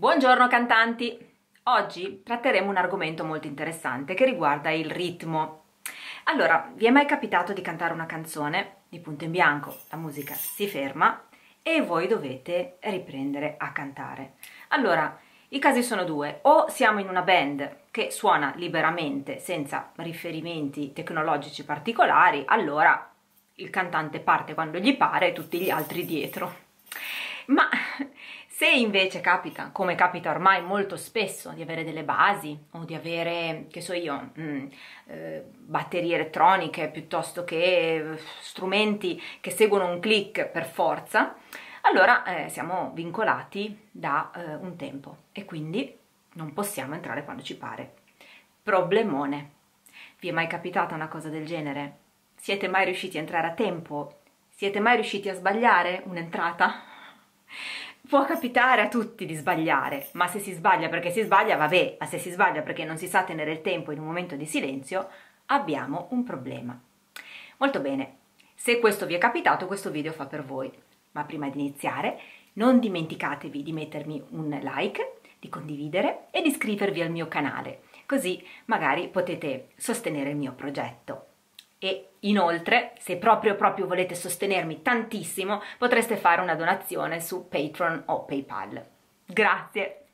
Buongiorno cantanti! Oggi tratteremo un argomento molto interessante che riguarda il ritmo. Allora, vi è mai capitato di cantare una canzone di punto in bianco, la musica si ferma e voi dovete riprendere a cantare? Allora, i casi sono due: o siamo in una band che suona liberamente senza riferimenti tecnologici particolari, allora il cantante parte quando gli pare e tutti gli altri dietro. Ma se invece capita, come capita ormai molto spesso, di avere delle basi o di avere, che so io, batterie elettroniche piuttosto che strumenti che seguono un click per forza, allora siamo vincolati da un tempo e quindi non possiamo entrare quando ci pare. Problemone. Vi è mai capitata una cosa del genere? Siete mai riusciti a entrare a tempo? Siete mai riusciti a sbagliare un'entrata? Può capitare a tutti di sbagliare, ma se si sbaglia perché si sbaglia, vabbè, ma se si sbaglia perché non si sa tenere il tempo in un momento di silenzio, abbiamo un problema. Molto bene, se questo vi è capitato, questo video fa per voi. Ma prima di iniziare, non dimenticatevi di mettermi un like, di condividere e di iscrivervi al mio canale, così magari potete sostenere il mio progetto. E inoltre, se proprio volete sostenermi tantissimo, potreste fare una donazione su Patreon o PayPal. Grazie!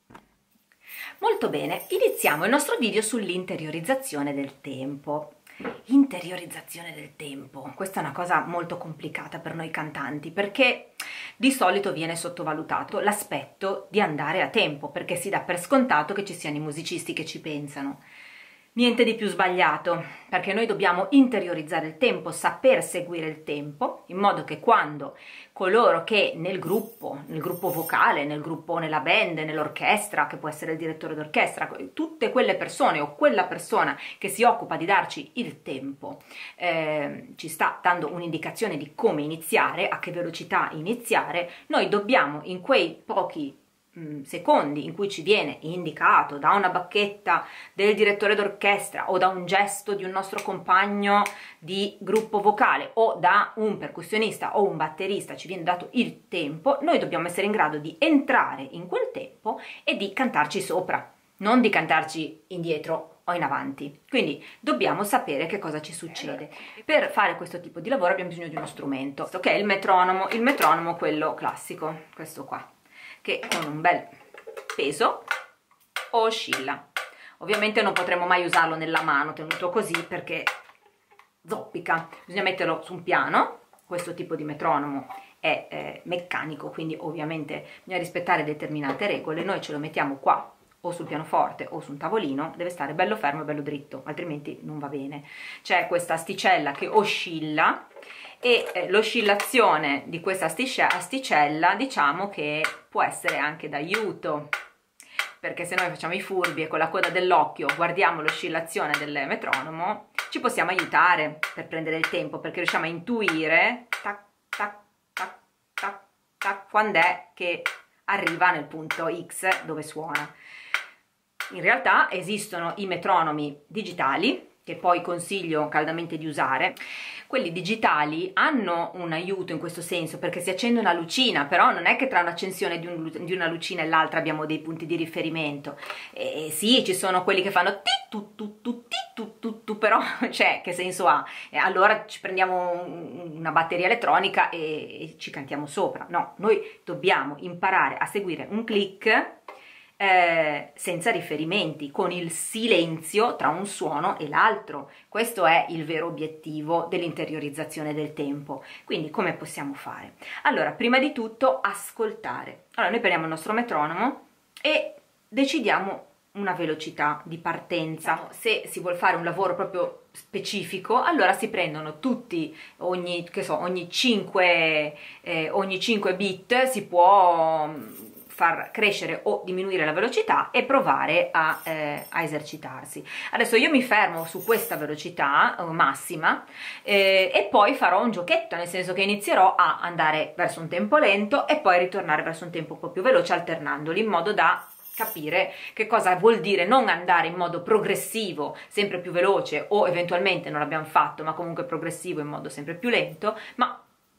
Molto bene, iniziamo il nostro video sull'interiorizzazione del tempo. Interiorizzazione del tempo, questa è una cosa molto complicata per noi cantanti, perché di solito viene sottovalutato l'aspetto di andare a tempo, perché si dà per scontato che ci siano i musicisti che ci pensano. Niente di più sbagliato, perché noi dobbiamo interiorizzare il tempo, saper seguire il tempo, in modo che quando coloro che nel gruppo vocale, nel gruppo, nella band, nell'orchestra, che può essere il direttore d'orchestra, tutte quelle persone o quella persona che si occupa di darci il tempo, ci sta dando un'indicazione di come iniziare, a che velocità iniziare, noi dobbiamo in quei pochi secondi in cui ci viene indicato da una bacchetta del direttore d'orchestra o da un gesto di un nostro compagno di gruppo vocale o da un percussionista o un batterista, ci viene dato il tempo, noi dobbiamo essere in grado di entrare in quel tempo e di cantarci sopra, non di cantarci indietro o in avanti. Quindi dobbiamo sapere che cosa ci succede. Per fare questo tipo di lavoro abbiamo bisogno di uno strumento, che è il metronomo quello classico, questo qua, che con un bel peso oscilla. Ovviamente non potremo mai usarlo nella mano tenuto così perché zoppica, bisogna metterlo su un piano. Questo tipo di metronomo è meccanico, quindi ovviamente bisogna rispettare determinate regole. Noi ce lo mettiamo qua o sul pianoforte o su un tavolino, deve stare bello fermo e bello dritto, altrimenti non va bene. C'è questa asticella che oscilla e l'oscillazione di questa asticella diciamo che può essere anche d'aiuto, perché se noi facciamo i furbi e con la coda dell'occhio guardiamo l'oscillazione del metronomo, ci possiamo aiutare per prendere il tempo, perché riusciamo a intuire tac tac tac tac tac quando è che arriva nel punto X dove suona. In realtà esistono i metronomi digitali, che poi consiglio caldamente di usare. Quelli digitali hanno un aiuto in questo senso, perché si accende una lucina, però non è che tra un'accensione di una lucina e l'altra abbiamo dei punti di riferimento. Sì, ci sono quelli che fanno ti tu tu tu ti tu tu tu, però cioè, che senso ha? Allora ci prendiamo una batteria elettronica e ci cantiamo sopra. No, noi dobbiamo imparare a seguire un click senza riferimenti, con il silenzio tra un suono e l'altro. Questo è il vero obiettivo dell'interiorizzazione del tempo. Quindi come possiamo fare? Allora, prima di tutto ascoltare. Allora, noi prendiamo il nostro metronomo e decidiamo una velocità di partenza. Se si vuole fare un lavoro proprio specifico, allora si prendono tutti, ogni 5 bit si può far crescere o diminuire la velocità e provare a esercitarsi. Adesso io mi fermo su questa velocità massima e poi farò un giochetto, nel senso che inizierò a andare verso un tempo lento e poi ritornare verso un tempo un po' più veloce, alternandoli, in modo da capire che cosa vuol dire non andare in modo progressivo, sempre più veloce, o eventualmente non l'abbiamo fatto, ma comunque progressivo in modo sempre più lento, ma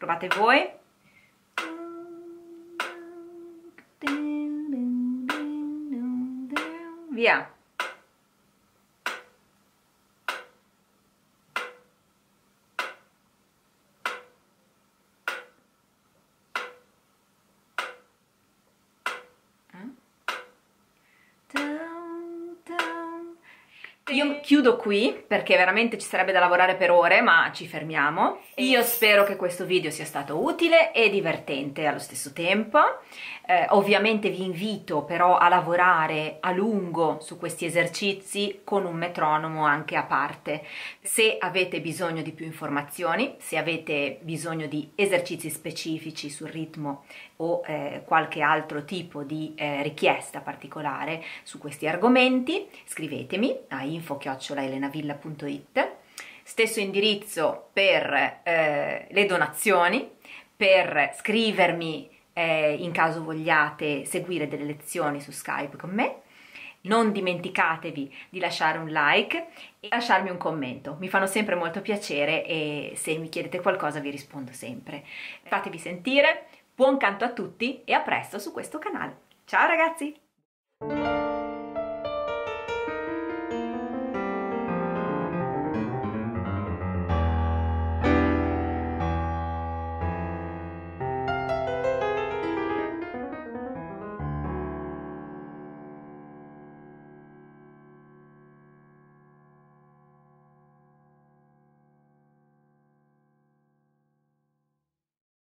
Provate voi. Via. Io chiudo qui perché veramente ci sarebbe da lavorare per ore, ma ci fermiamo. Io spero che questo video sia stato utile e divertente allo stesso tempo. Ovviamente vi invito però a lavorare a lungo su questi esercizi con un metronomo anche a parte. Se avete bisogno di più informazioni, se avete bisogno di esercizi specifici sul ritmo o qualche altro tipo di richiesta particolare su questi argomenti, scrivetemi a info@elenavilla.it. Stesso indirizzo per le donazioni, per scrivermi in caso vogliate seguire delle lezioni su Skype con me. Non dimenticatevi di lasciare un like e lasciarmi un commento, mi fanno sempre molto piacere e se mi chiedete qualcosa vi rispondo sempre. Fatevi sentire, buon canto a tutti e a presto su questo canale. Ciao ragazzi!